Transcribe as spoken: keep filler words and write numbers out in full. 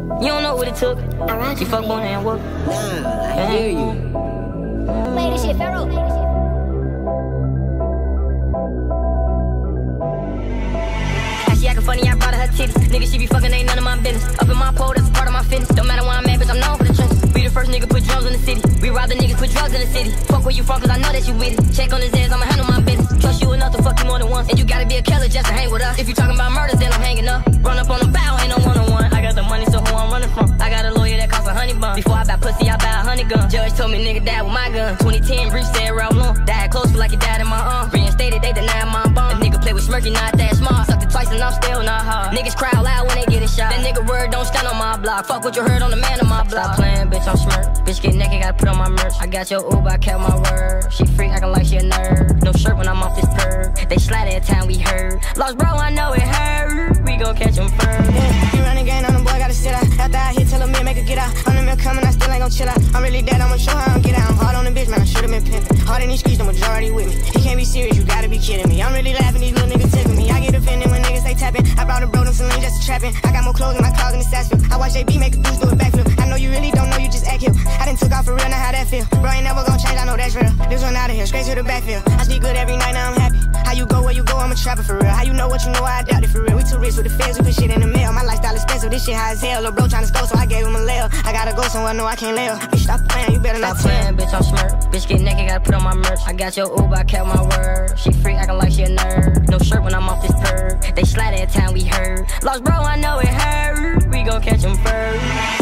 You don't know what it took. Alright. She fuck on and work. Nah, I hear you. Play this shit, Pharaoh. She acting funny, I brought her her titties. Nigga, she be fucking, ain't none of my business. Up in my pole, that's a part of my fitness. Don't matter where I'm at, bitch, I'm known for the trenches. We the first nigga put drums in the city. We rob the niggas, put drugs in the city. Fuck where you from, cause I know that you with it. Check on his ass, I'ma handle my business. Trust you enough to fuck you more than once. And you gotta be a killer just to hang with us. If you talking about murders, then I'm hanging up. Run up on the bow, ain't no one-on-one. I got the money, so who I'm running from? I got a lawyer that costs a honey bun. Before I buy pussy, I buy a honey gun. Judge told me nigga died with my gun. twenty ten, Breach said round one. Died close, feel like he died in my arm. Reinstated, they denied my bomb. A nigga play with Smirky, not that smart. Sucked it twice and I'm still not hard. Niggas cry out loud when they get a shot. That nigga word don't stand on my block. Fuck what you heard on the man on my block. Stop playing, bitch, I'm smirk. Bitch get naked, gotta put on my merch. I got your Uber, I kept my word. She freak, acting like she a nerd. No shirt when I'm off this perk. They slide every time we heard. Lost bro, I know it hurt. We gon' catch him first. Yeah, you running game on them boy, gotta sit out. After I hit, tell a man, make her get out. On the mill coming, I still ain't gon' chill out. I'm really dead, I'ma show her I don't get out. I'm hard on the bitch, man, I should've been pimpin'. Hard in these streets, the majority with me. He can't be serious, you gotta be kidding me. I'm really laughing, these little niggas tickle me. I get offended when niggas say tapping. I brought a bro, them saline just to trapping. I got more clothes in my closet than Sassville. I watch A B make a dudes do a backflip. I know you really don't know, you just act here. I done took off for real, now how that feel? Bro, ain't never gon' change, I know that's real. This one out of here, straight to the backfield. I sleep good every night, now I'm happy. How you go, where you go, I'm a trapper for real. How you know what you know, I doubt it for real. We too rich with the feds, we put shit in the mail. My lifestyle expensive, this shit high as hell. Lil' bro tryna score, so I gave him a layer. I gotta go somewhere, no, I can't lay up. Bitch, stop playing, you better not Stop playing, bitch, I'm smirk. Bitch get naked, gotta put on my merch. I got your Uber, I kept my word. She freak, acting like she a nerd. No shirt when I'm off this perk. They slide every time we heard. Lost bro, I know it hurt. We gon' catch him first.